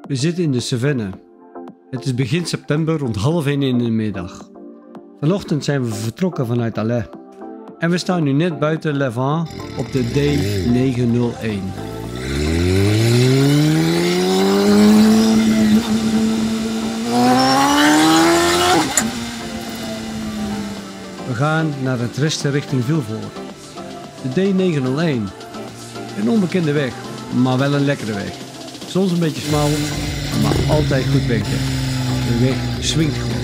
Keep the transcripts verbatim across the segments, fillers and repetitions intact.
We zitten in de savanne. Het is begin september rond half één in de middag. Vanochtend zijn we vertrokken vanuit Alais. En we staan nu net buiten Le Havre op de D negenhonderdéén. We gaan naar het resten richting Vilvoorde. De D negenhonderdéén. Een onbekende weg, maar wel een lekkere weg. Soms een beetje smal, maar altijd goed wegdek. De weg swingt gewoon.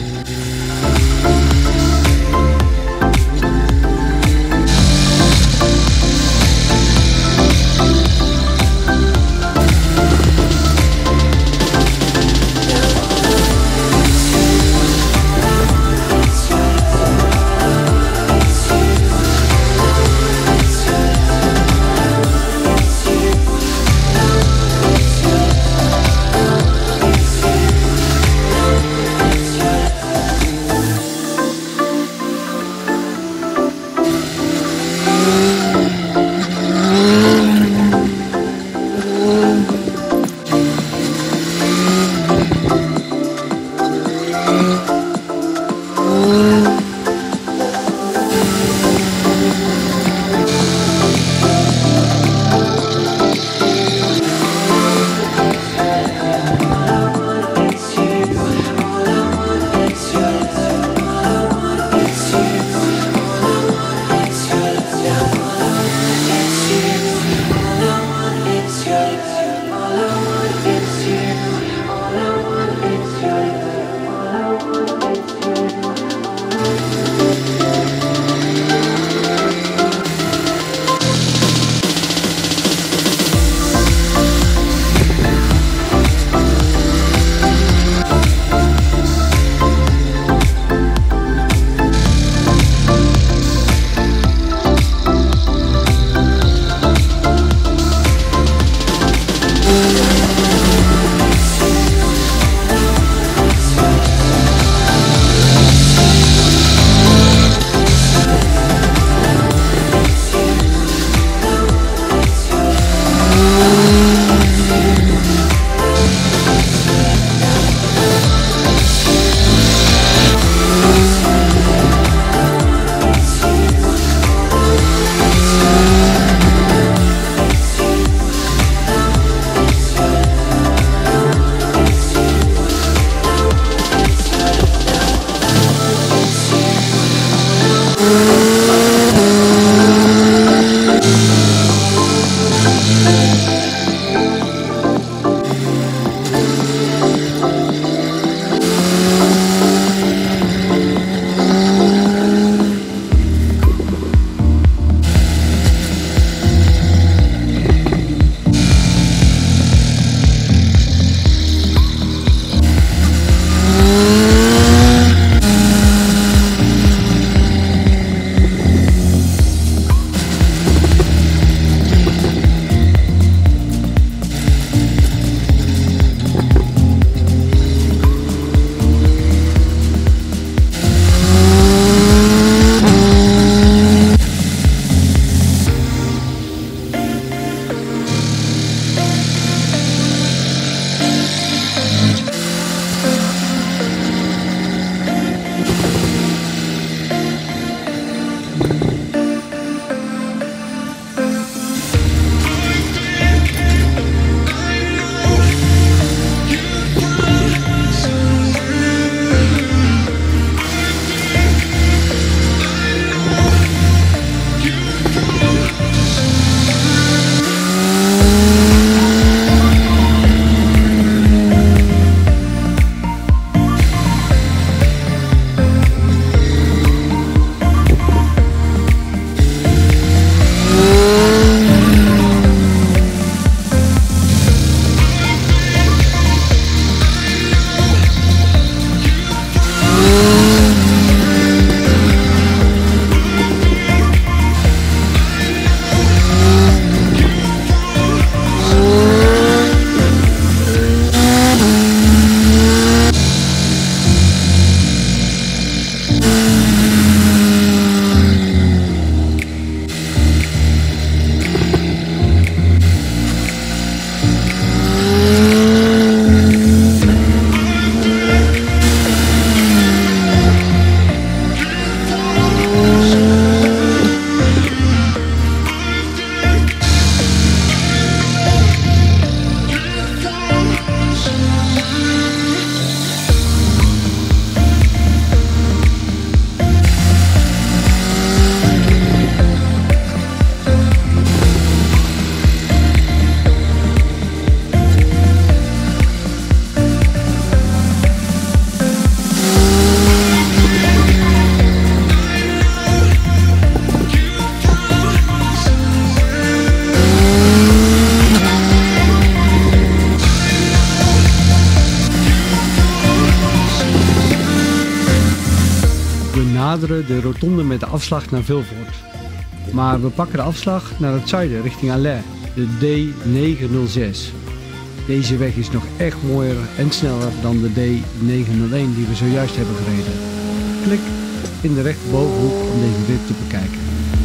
benaderen de rotonde met de afslag naar Vilvoort. Maar we pakken de afslag naar het zuiden richting Alais, de D negenhonderdzes. Deze weg is nog echt mooier en sneller dan de D negenhonderdéén die we zojuist hebben gereden. Klik in de rechterbovenhoek om deze rit te bekijken.